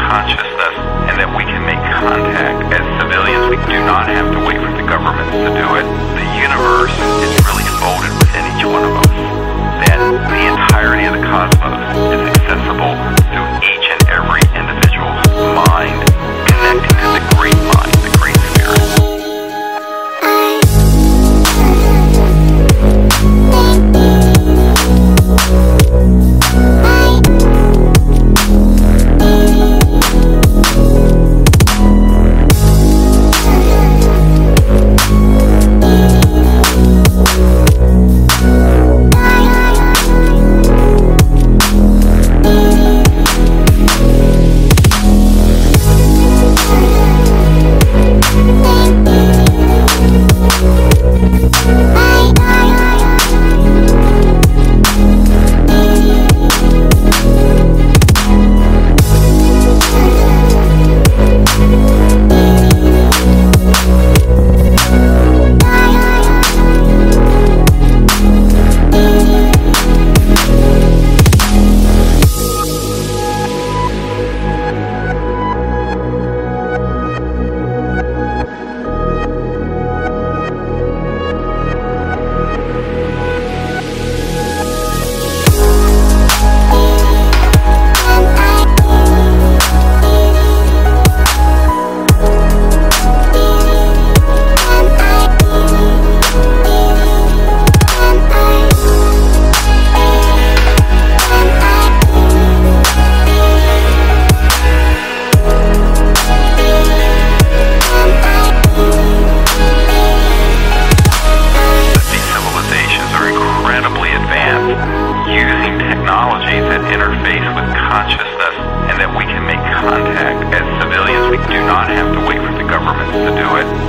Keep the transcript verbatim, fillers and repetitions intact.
consciousness and that we can make contact as civilians. We do not have to wait for the governments to do it. The universe is really folded within each one of us. That the entirety of the cosmos is accessible through each and every individual's mind, connecting to the great mind, the great spirit. That interface with consciousness and that we can make contact as civilians. We do not have to wait for the governments to do it.